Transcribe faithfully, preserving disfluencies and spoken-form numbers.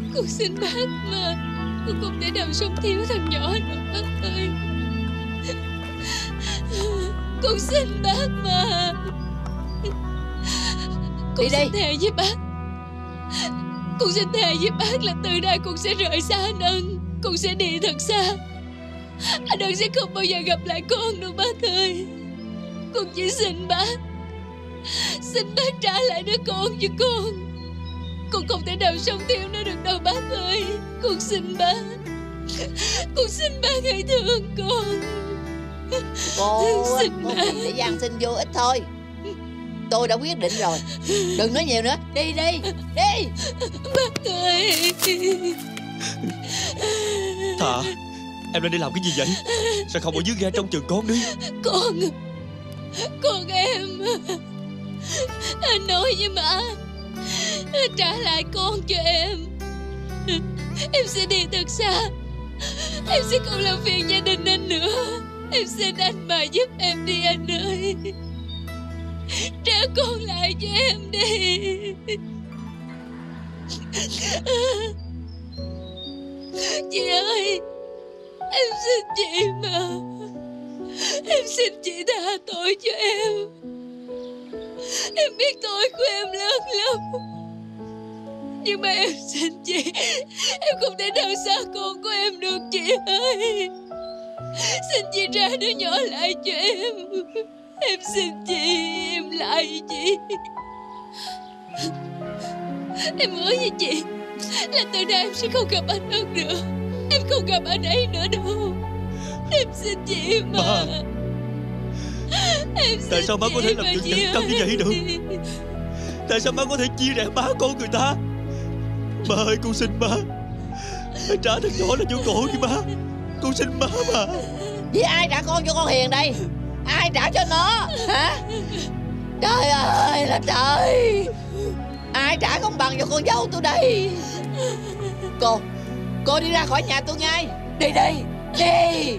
Con xin bác mà, con không thể nào sống thiếu thằng nhỏ nữa bác ơi. Con xin bác mà. Con đi xin đi. thề với bác, con xin thề với bác là từ đây con sẽ rời xa anh Ân. Con sẽ đi thật xa. Anh Ân sẽ không bao giờ gặp lại con đâu bác ơi. Con chỉ xin bác, xin bác trả lại đứa con cho con. Con không thể nào sống thiếu nó được đâu bác ơi. Con xin bác, con xin bác hãy thương con. Cô Xin Cô bác. chỉ để van xin vô ích thôi. Tôi đã quyết định rồi, đừng nói nhiều nữa. Đi đi đi. Bác ơi. Thà, em đang đi làm cái gì vậy? Sao không ở dưới ghe trong chừng con đi? Con Con em. Anh nói với má trả lại con cho em. Em sẽ đi thật xa. Em sẽ không làm phiền gia đình anh nữa. Em xin anh mà giúp em đi anh ơi. Trả con lại cho em đi. Chị ơi, em xin chị mà. Em xin chị tha tội cho em. Em biết tội của em lớn lắm, nhưng mà em xin chị, em không thể nào xa con của em được chị ơi. Xin chị trả đứa nhỏ lại cho em. Em xin chị, em lại chị. Em hứa với chị là từ nay em sẽ không gặp anh Ân nữa. Em không gặp anh ấy nữa đâu. Em xin chị mà, mà em xin tại sao má có thể làm mà chuyện chị nhẫn tâm như vậy được? Tại sao má có thể chia rẽ má con người ta? Má ơi, con xin má, hãy trả thằng nhỏ ra vô cổ với má. Con xin má mà. Vì ai trả con cho con Hiền đây? Ai trả cho nó hả? Trời ơi là trời, ai trả công bằng cho con dâu tôi đây? Cô Cô đi ra khỏi nhà tôi ngay. Đi đi Đi.